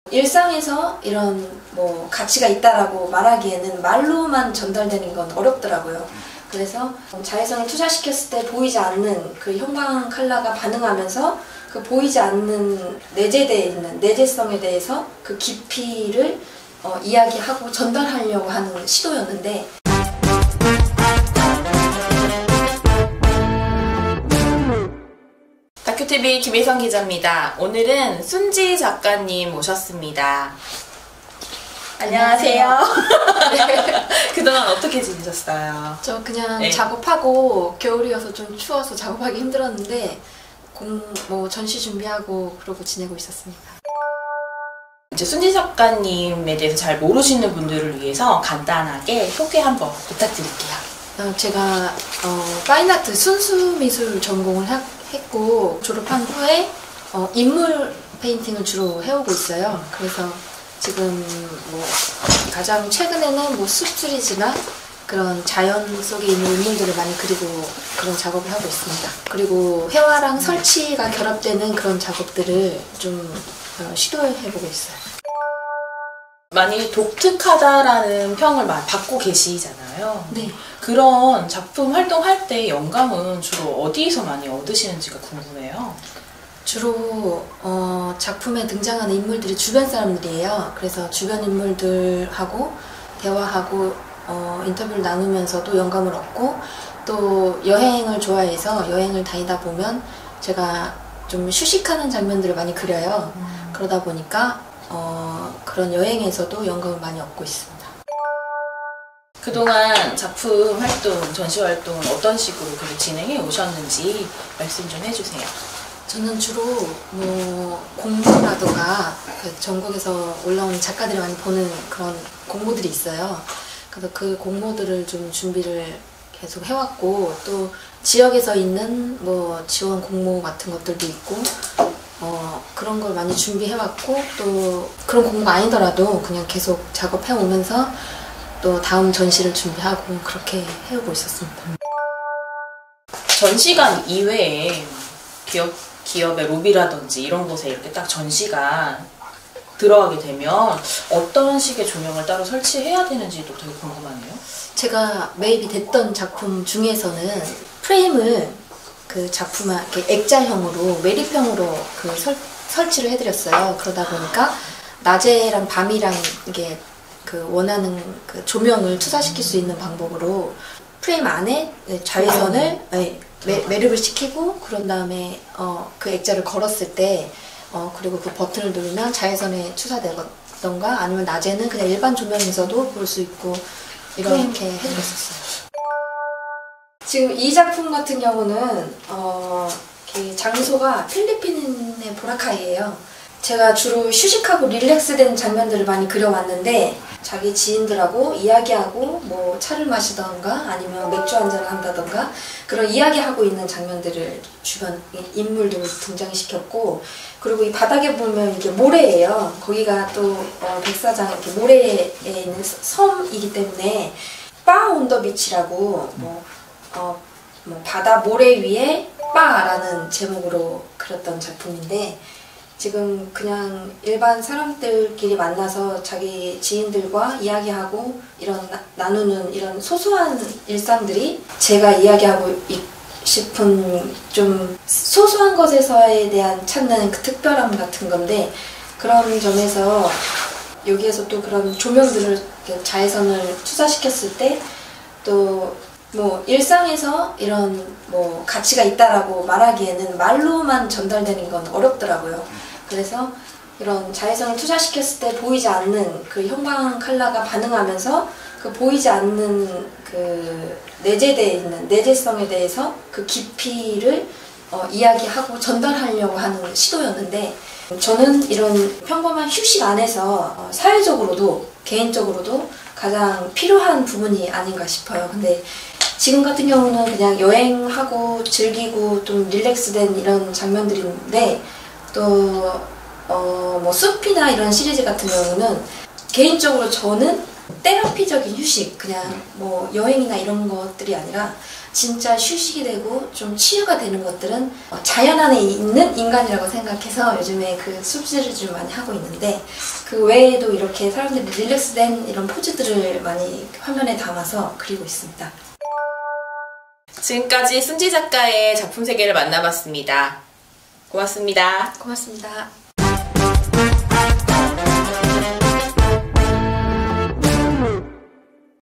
일상에서 이런 뭐 가치가 있다라고 말하기에는 말로만 전달되는 건 어렵더라고요. 그래서 자외선을 투자시켰을 때 보이지 않는 그 형광 컬러가 반응하면서 그 보이지 않는 내재되어 있는 내재성에 대해서 그 깊이를 이야기하고 전달하려고 하는 시도였는데, 다큐TV 김혜성 기자입니다. 오늘은 순지 작가님 모셨습니다. 안녕하세요. 네. 그동안 어떻게 지내셨어요? 저 그냥 작업하고, 겨울이어서 좀 추워서 작업하기 힘들었는데 전시 준비하고 그러고 지내고 있었습니다. 이제 순지 작가님에 대해서 잘 모르시는 분들을 위해서 간단하게 소개 한번 부탁드릴게요. 제가 파인아트 순수미술 전공을 했고, 졸업한 후에 인물 페인팅을 주로 해오고 있어요. 그래서 지금 가장 최근에는 숲시리즈나 그런 자연 속에 있는 인물들을 많이 그리고 그런 작업을 하고 있습니다. 그리고 회화랑 설치가 결합되는 그런 작업들을 좀 시도해보고 있어요. 많이 독특하다라는 평을 많이 받고 계시잖아요. 네. 그런 작품 활동할 때 영감은 주로 어디서 많이 얻으시는지가 궁금해요. 주로 작품에 등장하는 인물들이 주변 사람들이에요. 그래서 주변 인물들하고 대화하고 인터뷰를 나누면서도 영감을 얻고, 또 여행을 좋아해서 여행을 다니다 보면 제가 좀 휴식하는 장면들을 많이 그려요. 그러다 보니까 그런 여행에서도 영감을 많이 얻고 있습니다. 그동안 작품 활동, 전시 활동은 어떤 식으로 진행해 오셨는지 말씀 좀 해주세요. 저는 주로 공모라든가 전국에서 올라온 작가들이 많이 보는 그런 공모들이 있어요. 그래서 그 공모들을 좀 준비를 계속 해왔고, 또 지역에서 있는 지원 공모 같은 것들도 있고, 그런 걸 많이 준비해왔고, 또 그런 공모가 아니더라도 그냥 계속 작업해오면서 또 다음 전시를 준비하고 그렇게 해오고 있었습니다. 전시관 이외에 기업의 로비라든지 이런 곳에 이렇게 딱 전시가 들어가게 되면 어떤 식의 조명을 따로 설치해야 되는지도 되게 궁금하네요. 제가 매입이 됐던 작품 중에서는 프레임을 그 작품 이렇게 액자형으로 매립형으로 설치를 해드렸어요. 그러다 보니까 낮에랑 밤이랑 이게 원하는 그 조명을 투사시킬 수 있는 방법으로 프레임 안에 자외선을 매립을 시키고, 그런 다음에 그 액자를 걸었을 때 그리고 그 버튼을 누르면 자외선에 투사되던가, 아니면 낮에는 그냥 일반 조명에서도 볼 수 있고 이렇게 해드렸었어요. 지금 이 작품 같은 경우는 장소가 필리핀의 보라카이예요. 제가 주로 휴식하고 릴렉스된 장면들을 많이 그려왔는데, 자기 지인들하고 이야기하고 차를 마시던가 아니면 맥주 한잔을 한다던가 그런 이야기하고 있는 장면들을 주변 인물들을 등장시켰고, 그리고 이 바닥에 보면 이게 모래예요. 거기가 또 백사장 이렇게 모래에 있는 섬이기 때문에 바 온 더 비치라고 바다 모래 위에 바라는 제목으로 그렸던 작품인데, 지금 그냥 일반 사람들끼리 만나서 자기 지인들과 이야기하고 나누는 이런 소소한 일상들이 제가 이야기하고 싶은 좀 소소한 것에서에 대한 찾는 그 특별함 같은 건데, 그런 점에서 여기에서 또 그런 조명들을 자외선을 투사시켰을 때 또 일상에서 이런 가치가 있다라고 말하기에는 말로만 전달되는 건 어렵더라고요. 그래서 이런 자외선을 투사시켰을 때 보이지 않는 그 형광 컬러가 반응하면서 그 보이지 않는 그 내재되어 있는 내재성에 대해서 그 깊이를 이야기하고 전달하려고 하는 시도였는데, 저는 이런 평범한 휴식 안에서 사회적으로도 개인적으로도 가장 필요한 부분이 아닌가 싶어요. 근데 지금 같은 경우는 그냥 여행하고 즐기고 좀 릴렉스된 이런 장면들인데, 또 숲이나 이런 시리즈 같은 경우는 개인적으로 저는 테라피적인 휴식, 그냥 여행이나 이런 것들이 아니라 진짜 휴식이 되고 좀 치유가 되는 것들은 자연 안에 있는 인간이라고 생각해서 요즘에 그 습지를 좀 많이 하고 있는데, 그 외에도 이렇게 사람들이 릴렉스된 이런 포즈들을 많이 화면에 담아서 그리고 있습니다. 지금까지 순지 작가의 작품 세계를 만나봤습니다. 고맙습니다. 고맙습니다.